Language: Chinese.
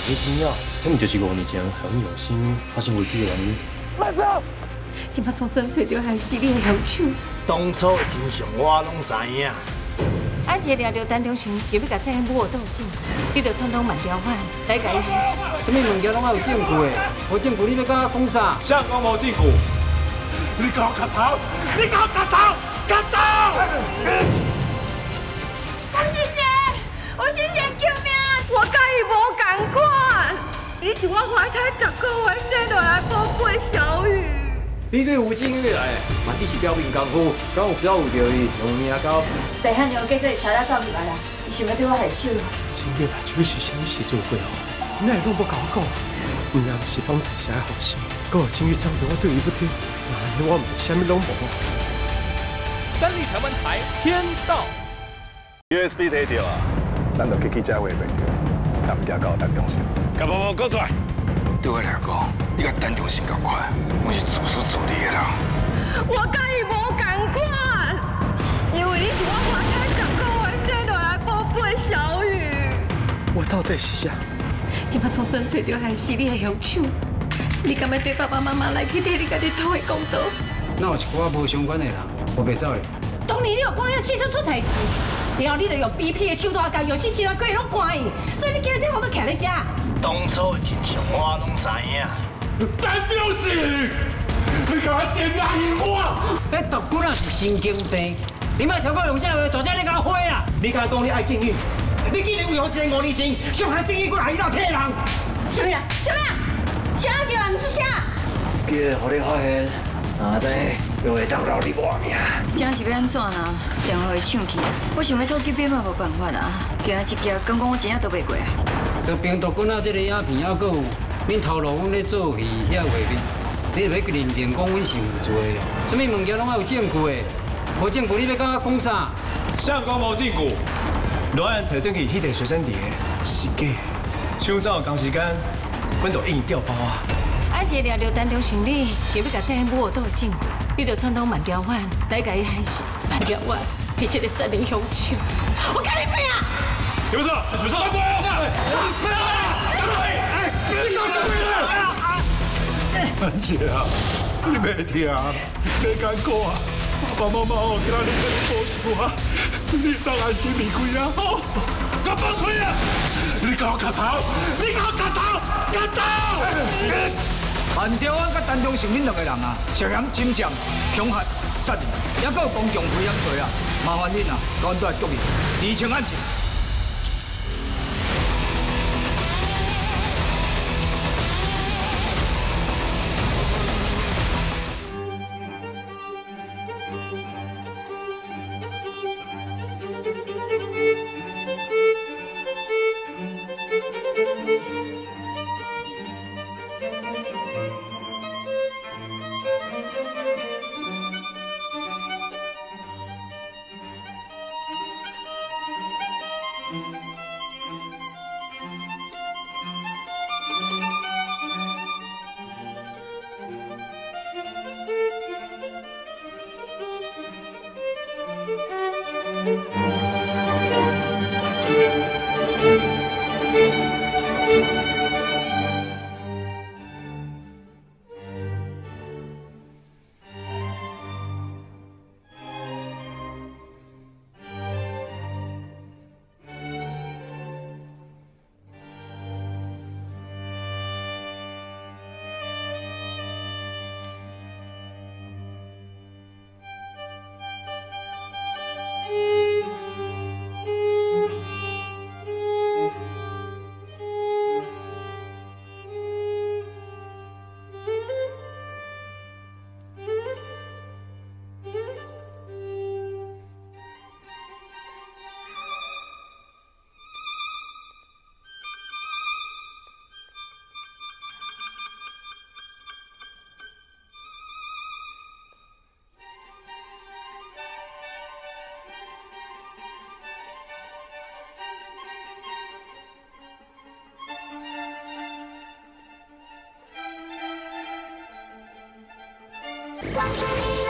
你知影，那毋就是5年前很有心发生危机的原因。 慢走！ 今麦创生找到害死你的凶手。 当初的真相我拢知影。 俺一掠着陈忠诚是要甲这母后斗证，你着串通慢条反来甲伊害死。 什么物件拢爱有证据的，无证据你要甲我讲啥？ 啥讲无证据？ 你给我磕头！你给我磕头！磕头！ 我谢谢救命！我甲伊无共款，伊是我怀胎10个月生落来宝贝小雨。 你对吴静月来，嘛只是表面功夫，敢有需要有着伊用命交？ 大汉娘计说查仔走入来啦，伊想要对我下手。 今月来主是啥物时阵会哦？你哪会拢无甲我讲？唔然是方才写的好心，搁有今月仗着我对伊不对，那安尼我唔啥物拢无。 三立台湾台天道 USB 摕到啊，咱就去这话袂着，但唔惊到陈忠诚。 甲包包交出来。 对我来讲，你甲陈忠诚同款，我是自私自利的人。 我甲伊无共款，因为你是我怀胎10个月生落来宝贝小雨。 我到底是啥？ 今麦创生找到害死你的凶手，你敢要对爸爸妈妈来去替你家己讨的公道？ 那有一寡无相关的人，我袂走哩。 当年你有讲了汽车出代志，然后你就用 BP 的手段甲有心集团鬼拢关伊，所以你今日这我都徛在这。 当初的真相我拢知影。 陈忠诚，你甲我先压赢我！ 迄毒棍啊是神经病，你莫超过用这话，大声你甲我回啦！你敢讲你爱正义？你竟然为何一个5年前伤害正义，搁来伊那替人？ 什么呀？什么呀？啥叫人唔出声？ 记得，互你发现，阿弟又会当留你活命。 这是要安怎啊？电话会抢去啊！我想要偷去变嘛，无办法啊！今仔一劫，敢讲我真正逃袂过啊！ 着病毒棍啊，这个影片还佫有恁透露阮咧做戏遐画面，你就要认定讲阮是有罪哦。什么物件拢爱有证据的，无证据你要甲我讲啥？ 啥讲无证据？罗安摕转去迄个随身碟是假的，手走同时间，阮就硬调包啊。 俺一掠着陈忠诚，你是要甲这母后斗证据，你着串通慢条反来甲伊害死。慢条反，你是个杀人凶手，我跟你拼啊！ 有没有？有没有？快文姐啊，你袂听，别艰苦啊！爸爸妈妈哦，今仔日跟你保守啊，你当然心离开啊！哦，我放开啊！你甲我磕头，你甲我磕头，磕头！ 慢条啊，甲陈忠诚恁两个人啊，涉嫌侵占、恐吓、杀人，也搁有公共危险罪啊！麻烦恁啊，甲阮倒来局里厘清案情。 关注你。